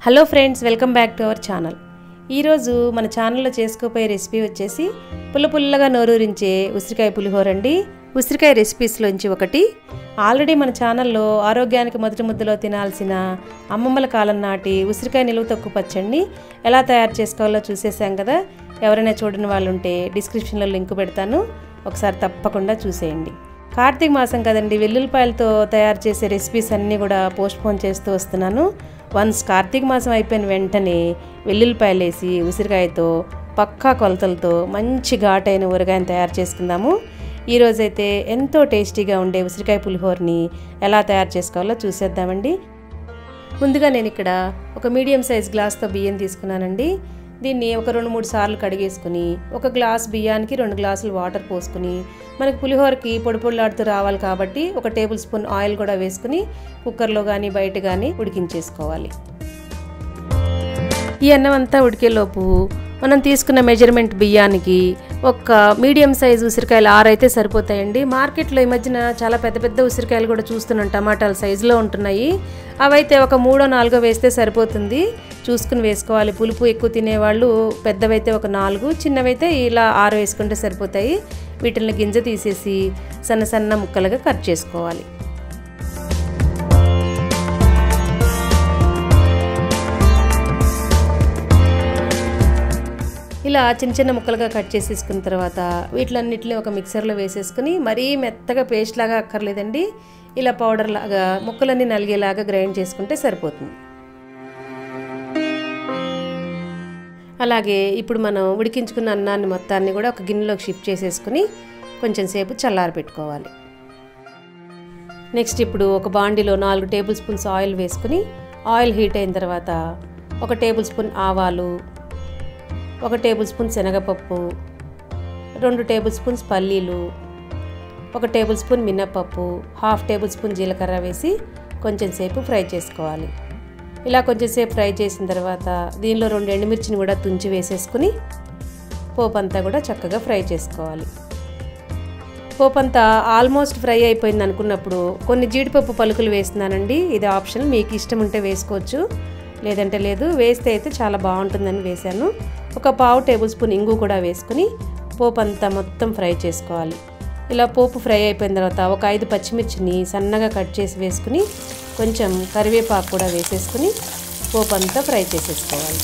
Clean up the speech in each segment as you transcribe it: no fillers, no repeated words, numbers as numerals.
Hello friends, welcome back to our channel. ఈరోజు మన ఛానల్లో చేసుకోపోయే రెసిపీ వచ్చేసి పుల్లపుల్లగా నోరూరించే ఉసిరికాయ పులిహోర అండి. ఉసిరికాయ రెసిపీస్లోంచి ఒకటి. ఆల్రెడీ మన ఛానల్లో ఆరోగ్యానికి మొదటి ముద్దలో తినాల్సిన అమ్మమ్మల కాలం నాటి ఉసిరికాయ నిలువ తక్కువ పచ్చడిని ఎలా తయారు చేసుకోవాలో చూసేసాం కదా. ఎవరైనా చూడని వాళ్ళు ఉంటే డిస్క్రిప్షన్లో లింక్ పెడతాను, ఒకసారి తప్పకుండా చూసేయండి. కార్తీక మాసం కదండి, వెల్లుల్లిపాయలతో తయారు చేసే రెసిపీస్ అన్నీ కూడా పోస్ట్పోన్ చేస్తూ వస్తున్నాను. వన్స్ కార్తీక మాసం అయిపోయిన వెంటనే వెల్లుల్లిపాయలు వేసి ఉసిరికాయతో పక్కా కొలతలతో మంచి ఘాటైన ఊరగాయను తయారు చేసుకుందాము. ఈరోజైతే ఎంతో టేస్టీగా ఉండే ఉసిరికాయ పులిహోరని ఎలా తయారు చేసుకోవాలో చూసేద్దామండి. ముందుగా నేను ఇక్కడ ఒక మీడియం సైజ్ గ్లాస్తో బియ్యం తీసుకున్నానండి. దీన్ని ఒక 2-3 సార్లు కడిగేసుకుని ఒక గ్లాస్ బియ్యానికి 2 గ్లాసులు వాటర్ పోసుకుని, మనకి పులిహోరకి పొడి పొడిలాడుతూ రావాలి కాబట్టి ఒక టేబుల్ స్పూన్ ఆయిల్ కూడా వేసుకుని కుక్కర్లో కానీ బయట కానీ ఉడికించేసుకోవాలి. ఈ అన్నం అంతా ఉడికేలోపు మనం తీసుకున్న మెజర్మెంట్ బియ్యానికి ఒక మీడియం సైజు ఉసిరికాయలు 6 అయితే సరిపోతాయండి. మార్కెట్లో ఈ మధ్యన చాలా పెద్ద పెద్ద ఉసిరికాయలు కూడా చూస్తున్నాం, టమాటాల సైజులో ఉంటున్నాయి. అవైతే ఒక 3-4 వేస్తే సరిపోతుంది, చూసుకుని వేసుకోవాలి. పులుపు ఎక్కువ తినేవాళ్ళు పెద్దవైతే ఒక 4, చిన్నవైతే ఇలా 6 వేసుకుంటే సరిపోతాయి. వీటిని గింజ తీసేసి సన్న సన్న ముక్కలుగా కట్ చేసుకోవాలి. ఇలా చిన్న చిన్న ముక్కలుగా కట్ చేసేసుకున్న తర్వాత వీటిలన్నిటిని ఒక మిక్సర్లో వేసేసుకుని, మరీ మెత్తగా పేస్ట్ లాగా అక్కర్లేదండి, ఇలా పౌడర్ లాగా ముక్కలన్నీ నలిగేలాగా గ్రైండ్ చేసుకుంటే సరిపోతుంది. అలాగే ఇప్పుడు మనం ఉడికించుకున్న అన్నాన్ని మొత్తాన్ని కూడా ఒక గిన్నెలోకి షిఫ్ట్ చేసేసుకుని కొంచెం సేపు చల్లారి పెట్టుకోవాలి. నెక్స్ట్ ఇప్పుడు ఒక బాండిలో 4 టేబుల్ స్పూన్స్ ఆయిల్ వేసుకుని, ఆయిల్ హీట్ అయిన తర్వాత 1 టేబుల్ స్పూన్ ఆవాలు, 1 టేబుల్ స్పూన్ శనగపప్పు, 2 టేబుల్ స్పూన్స్ పల్లీలు, 1 టేబుల్ స్పూన్ మినప్పప్పు, 1/2 టేబుల్ స్పూన్ జీలకర్ర వేసి కొంచెం సేపు ఫ్రై చేసుకోవాలి. ఇలా కొంచెం సేపు ఫ్రై చేసిన తర్వాత దీనిలో 2 ఎండుమిర్చిని కూడా తుంచి వేసేసుకుని పోపు అంతా కూడా చక్కగా ఫ్రై చేసుకోవాలి. పోపు అంతా ఆల్మోస్ట్ ఫ్రై అయిపోయింది అనుకున్నప్పుడు కొన్ని జీడిపప్పు పలుకులు వేస్తున్నానండి. ఇది ఆప్షన్, మీకు ఇష్టం ఉంటే వేసుకోవచ్చు, లేదంటే లేదు. వేస్తే అయితే చాలా బాగుంటుందని వేశాను. ఒక 1/2 టేబుల్ స్పూన్ ఇంగు కూడా వేసుకుని పోపు అంతా మొత్తం ఫ్రై చేసుకోవాలి. ఇలా పోపు ఫ్రై అయిపోయిన తర్వాత ఒక 5 పచ్చిమిర్చిని సన్నగా కట్ చేసి వేసుకుని కొంచెం కరివేపాకు కూడా వేసేసుకుని పోపు అంతా ఫ్రై చేసేసుకోవాలి.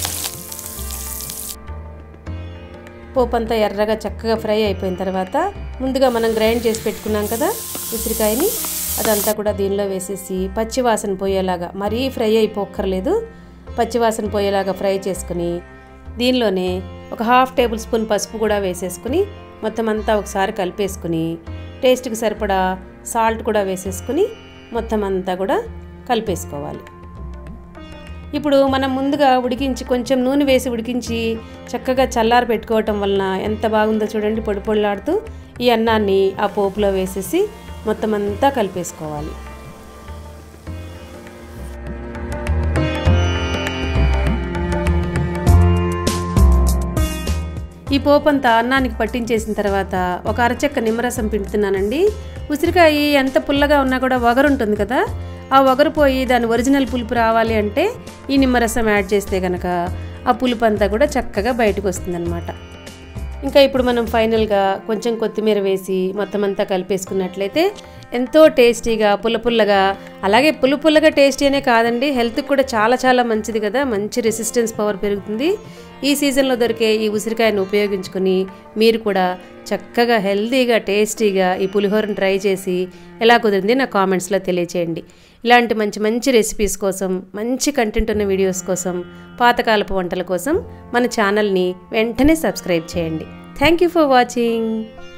పోపు అంతా ఎర్రగా చక్కగా ఫ్రై అయిపోయిన తర్వాత ముందుగా మనం గ్రైండ్ చేసి పెట్టుకున్నాం కదా ఉసిరికాయని, అదంతా కూడా దీనిలో వేసేసి పచ్చివాసన పోయేలాగా, మరీ ఫ్రై అయిపోక్కర్లేదు, పచ్చివాసన పోయేలాగా ఫ్రై చేసుకుని దీనిలోనే ఒక 1/2 టేబుల్ స్పూన్ పసుపు కూడా వేసేసుకుని మొత్తం అంతా ఒకసారి కలిపేసుకుని టేస్ట్కి సరిపడా సాల్ట్ కూడా వేసేసుకుని మొత్తం అంతా కూడా కలిపేసుకోవాలి. ఇప్పుడు మనం ముందుగా ఉడికించి కొంచెం నూనె వేసి ఉడికించి చక్కగా చల్లారి పెట్టుకోవటం వలన ఎంత బాగుందో చూడండి. పొడి పొడిలాడుతూ ఈ అన్నాన్ని ఆ పోపులో వేసేసి మొత్తం అంతా కలిపేసుకోవాలి. ఈ పోపు అంతా అన్నానికి పట్టించేసిన తర్వాత ఒక అరచెక్క నిమ్మరసం పిండుతున్నానండి. ఉసిరికాయ ఎంత పుల్లగా ఉన్నా కూడా వగరు ఉంటుంది కదా, ఆ వగరు పోయి దాని ఒరిజినల్ పులుపు రావాలి అంటే ఈ నిమ్మరసం యాడ్ చేస్తే కనుక ఆ పులుపు అంతా కూడా చక్కగా బయటకు వస్తుందన్నమాట. ఇంకా ఇప్పుడు మనం ఫైనల్గా కొంచెం కొత్తిమీర వేసి మొత్తం అంతా కలిపేసుకున్నట్లయితే ఎంతో టేస్టీగా పుల్లపుల్లగా, అలాగే పుల్లపుల్లగా టేస్టీ అనే కాదండి, హెల్త్కి కూడా చాలా చాలా మంచిది కదా, మంచి రెసిస్టెన్స్ పవర్ పెరుగుతుంది. ఈ సీజన్లో దొరికే ఈ ఉసిరికాయను ఉపయోగించుకుని మీరు కూడా చక్కగా హెల్తీగా టేస్టీగా ఈ పులిహోరను ట్రై చేసి ఎలా కుదిరింది నా కామెంట్స్లో తెలియచేయండి. ఇలాంటి మంచి మంచి రెసిపీస్ కోసం, మంచి కంటెంట్ ఉన్న వీడియోస్ కోసం, పాతకాలపు వంటల కోసం మన ఛానల్ని వెంటనే సబ్స్క్రైబ్ చేయండి. Thank you for watching.